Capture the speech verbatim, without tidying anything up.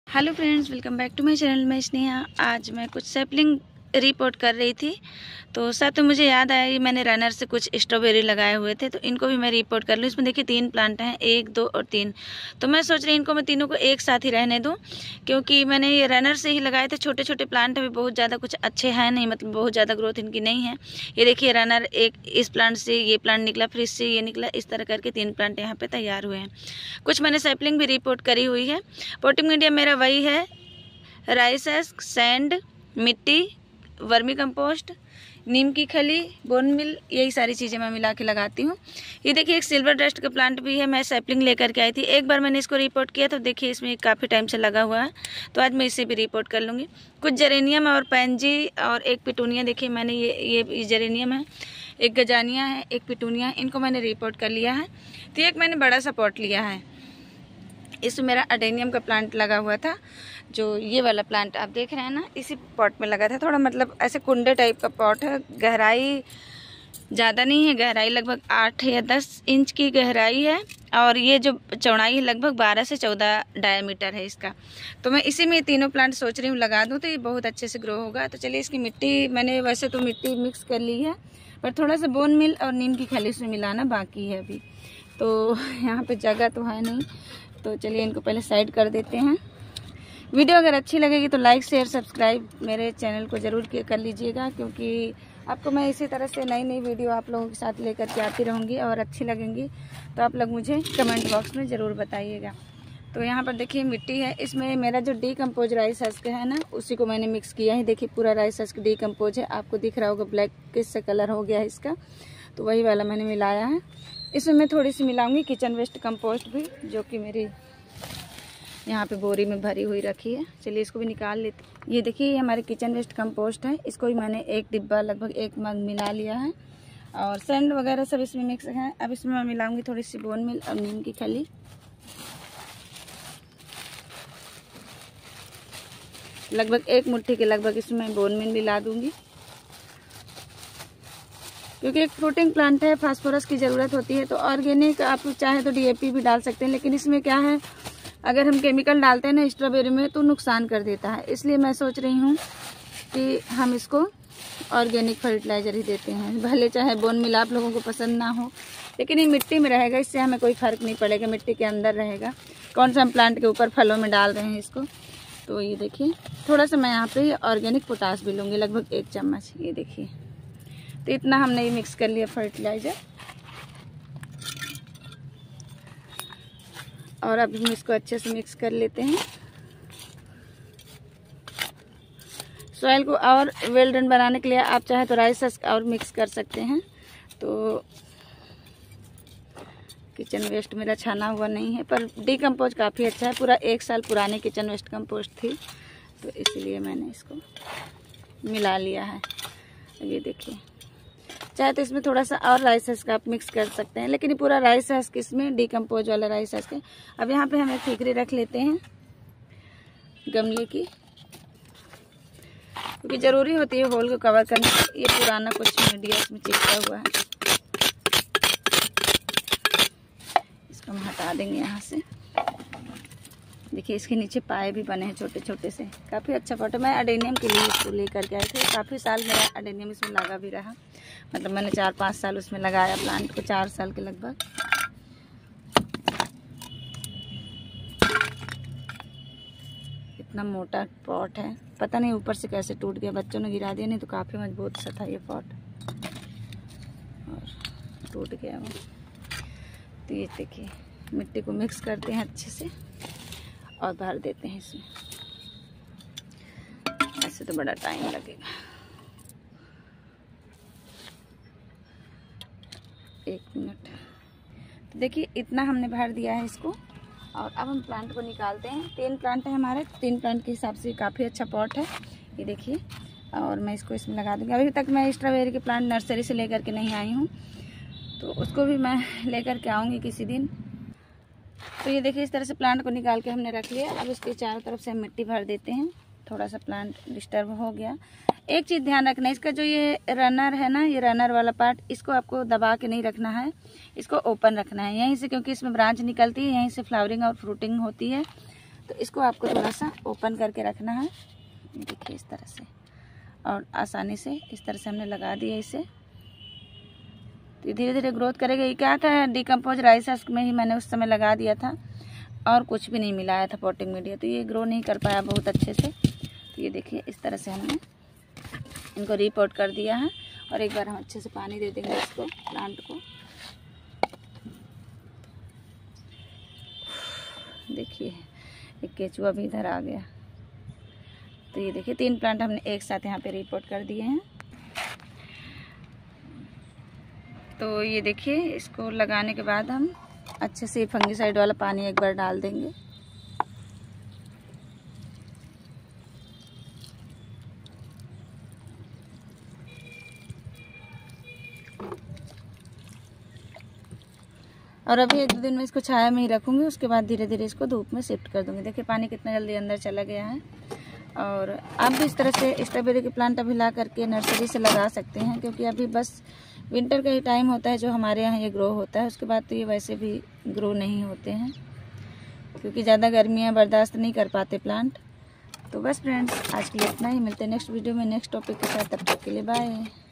Hello friends, welcome back to my channel. मैं स्नेहा। आज मैं कुछ सैपलिंग रिपोर्ट कर रही थी, तो साथ में मुझे याद आया कि मैंने रनर से कुछ स्ट्रॉबेरी लगाए हुए थे, तो इनको भी मैं रिपोर्ट कर लूँ। इसमें देखिए तीन प्लांट हैं, एक, दो और तीन। तो मैं सोच रही इनको मैं तीनों को एक साथ ही रहने दूँ, क्योंकि मैंने ये रनर से ही लगाए थे। छोटे छोटे प्लांट अभी बहुत ज़्यादा कुछ अच्छे हैं नहीं, मतलब बहुत ज़्यादा ग्रोथ इनकी नहीं है। ये देखिए रनर, एक इस प्लांट से ये प्लांट निकला, फिर इससे ये निकला, इस तरह करके तीन प्लांट यहाँ पर तैयार हुए हैं। कुछ मैंने सैपलिंग भी रिपोर्ट करी हुई है। पोटिंग मीडियम मेरा वही है, राइस हस्क, सैंड, मिट्टी, वर्मी कंपोस्ट, नीम की खली, बोन मिल, यही सारी चीज़ें मैं मिला के लगाती हूँ। ये देखिए एक सिल्वर डस्ट का प्लांट भी है, मैं सैपलिंग लेकर के आई थी। एक बार मैंने इसको रिपोर्ट किया, तो देखिए इसमें काफ़ी टाइम से लगा हुआ है, तो आज मैं इसे भी रिपोर्ट कर लूँगी। कुछ जेरेनियम और पैंजी और एक पिटूनिया, देखिए मैंने ये ये जेरेनियम है, एक गजानिया है, एक पिटूनिया है, इनको मैंने रिपोर्ट कर लिया है। तो एक मैंने बड़ा सा पॉट लिया है, इसमें मेरा अडेनियम का प्लांट लगा हुआ था। जो ये वाला प्लांट आप देख रहे हैं ना, इसी पॉट में लगा था। थोड़ा मतलब ऐसे कुंडे टाइप का पॉट है, गहराई ज़्यादा नहीं है, गहराई लगभग आठ या दस इंच की गहराई है, और ये जो चौड़ाई है लगभग बारह से चौदह डायमीटर है इसका। तो मैं इसी में तीनों प्लांट सोच रही हूँ लगा दूँ, तो ये बहुत अच्छे से ग्रो होगा। तो चलिए इसकी मिट्टी मैंने वैसे तो मिट्टी मिक्स कर ली है, पर थोड़ा सा बोन मिल और नीम की खली उसमें मिलाना बाकी है अभी। तो यहाँ पर जगह तो है नहीं, तो चलिए इनको पहले साइड कर देते हैं। वीडियो अगर अच्छी लगेगी तो लाइक शेयर सब्सक्राइब मेरे चैनल को ज़रूर कर लीजिएगा, क्योंकि आपको मैं इसी तरह से नई नई वीडियो आप लोगों के साथ लेकर के आती रहूँगी, और अच्छी लगेंगी तो आप लोग मुझे कमेंट बॉक्स में ज़रूर बताइएगा। तो यहाँ पर देखिए मिट्टी है, इसमें मेरा जो डीकम्पोज राइस हस्क है ना, उसी को मैंने मिक्स किया है। देखिए पूरा राइस हस्क डीकम्पोज है, आपको दिख रहा होगा ब्लैक किस से कलर हो गया है इसका, तो वही वाला मैंने मिलाया है। इसमें मैं थोड़ी सी मिलाऊंगी किचन वेस्ट कंपोस्ट भी, जो कि मेरी यहाँ पे बोरी में भरी हुई रखी है। चलिए इसको भी निकाल लेते। ये देखिए ये हमारे किचन वेस्ट कंपोस्ट है, इसको भी मैंने एक डिब्बा लगभग एक मग मिला लिया है, और सैंड वगैरह सब इसमें मिक्स है। अब इसमें मैं मिलाऊंगी थोड़ी सी बोन मिल और नीम की खली। लगभग एक मुट्ठी के लगभग इसमें बोन मिल मिला दूंगी, क्योंकि एक फ्रूटिंग प्लांट है, फास्फोरस की ज़रूरत होती है। तो ऑर्गेनिक आप चाहे तो डीएपी भी डाल सकते हैं, लेकिन इसमें क्या है, अगर हम केमिकल डालते हैं ना स्ट्रॉबेरी में तो नुकसान कर देता है। इसलिए मैं सोच रही हूँ कि हम इसको ऑर्गेनिक फर्टिलाइज़र ही देते हैं। भले चाहे बोन मिल आप लोगों को पसंद ना हो, लेकिन ये मिट्टी में रहेगा, इससे हमें कोई फ़र्क नहीं पड़ेगा, मिट्टी के अंदर रहेगा। कौन सा हम प्लांट के ऊपर फलों में डाल रहे हैं इसको। तो ये देखिए थोड़ा सा मैं यहाँ पे ऑर्गेनिक पोटास भी लूँगी, लगभग एक चम्मच। ये देखिए, तो इतना हमने ये मिक्स कर लिया फर्टिलाइज़र, और अब हम इसको अच्छे से मिक्स कर लेते हैं। सॉइल को और वेल डन बनाने के लिए आप चाहे तो राइस हस्क और मिक्स कर सकते हैं। तो किचन वेस्ट मेरा छाना हुआ नहीं है, पर डीकम्पोज काफ़ी अच्छा है, पूरा एक साल पुरानी किचन वेस्ट कंपोस्ट थी, तो इसीलिए मैंने इसको मिला लिया है। ये देखिए, चाहे तो इसमें थोड़ा सा और राइस हस्क आप मिक्स कर सकते हैं, लेकिन ये पूरा राइस हस्क इसमें डीकम्पोज वाला राइस हस्क है। अब यहाँ पे हम एक ठीकरी रख लेते हैं गमले की, क्योंकि ज़रूरी होती है होल को कवर करना। ये पुराना कुछ मीडिया इसमें चिपका हुआ है, इसको हम हटा देंगे यहाँ से। देखिए इसके नीचे पाए भी बने हैं छोटे छोटे से, काफ़ी अच्छा पॉट है। मैं अडेनियम के लिए इसको लेकर के आई थी, काफ़ी साल मेरा अडेनियम इसमें लगा भी रहा, मतलब मैंने चार पाँच साल उसमें लगाया प्लांट को, चार साल के लगभग। इतना मोटा पॉट है, पता नहीं ऊपर से कैसे टूट गया, बच्चों ने गिरा दिया, नहीं तो काफ़ी मजबूत सा था ये पॉट, और टूट गया वो। तो ये देखिए मिट्टी को मिक्स करते हैं अच्छे से और भर देते हैं इसमें। ऐसे तो बड़ा टाइम लगेगा, एक मिनट। तो देखिए इतना हमने भर दिया है इसको, और अब हम प्लांट को निकालते हैं। तीन प्लांट है हमारे, तीन प्लांट के हिसाब से काफ़ी अच्छा पॉट है ये देखिए, और मैं इसको इसमें लगा दूँगी। अभी तक मैं स्ट्रॉबेरी के प्लांट नर्सरी से लेकर के नहीं आई हूँ, तो उसको भी मैं लेकर के आऊँगी किसी दिन। तो ये देखिए इस तरह से प्लांट को निकाल के हमने रख लिया। अब इसके चारों तरफ से हम मिट्टी भर देते हैं। थोड़ा सा प्लांट डिस्टर्ब हो गया। एक चीज़ ध्यान रखना, इसका जो ये रनर है ना, ये रनर वाला पार्ट, इसको आपको दबा के नहीं रखना है, इसको ओपन रखना है यहीं से, क्योंकि इसमें ब्रांच निकलती है, यहीं से फ्लावरिंग और फ्रूटिंग होती है। तो इसको आपको थोड़ा सा ओपन करके रखना है, देखिए इस तरह से, और आसानी से इस तरह से हमने लगा दिया इसे। तो धीरे धीरे ग्रोथ करेगा। ये क्या था, डिकम्पोज राइस में ही मैंने उस समय लगा दिया था और कुछ भी नहीं मिलाया था पॉटिंग मीडिया, तो ये ग्रो नहीं कर पाया बहुत अच्छे से। तो ये देखिए इस तरह से हमने इनको रिपोर्ट कर दिया है। और एक बार हम अच्छे से पानी दे देंगे इसको, प्लांट को। देखिए एक केचुआ भी इधर आ गया। तो ये देखिए तीन प्लांट हमने एक साथ यहाँ पे रिपोर्ट कर दिए हैं। तो ये देखिए इसको लगाने के बाद हम अच्छे से फंगीसाइड वाला पानी एक बार डाल देंगे। और अभी एक दो दिन में इसको छाया में ही रखूँगी, उसके बाद धीरे धीरे इसको धूप में शिफ्ट कर दूँगी। देखिए पानी कितना जल्दी अंदर चला गया है। और आप भी इस तरह से स्ट्रॉबेरी के प्लांट अभी ला करके नर्सरी से लगा सकते हैं, क्योंकि अभी बस विंटर का ही टाइम होता है जो हमारे यहाँ ये ग्रो होता है। उसके बाद तो ये वैसे भी ग्रो नहीं होते हैं, क्योंकि ज़्यादा गर्मियाँ बर्दाश्त नहीं कर पाते प्लांट। तो बस फ्रेंड्स आज के लिए इतना ही, मिलते हैं नेक्स्ट वीडियो में नेक्स्ट टॉपिक के साथ। तब तक के लिए बाय।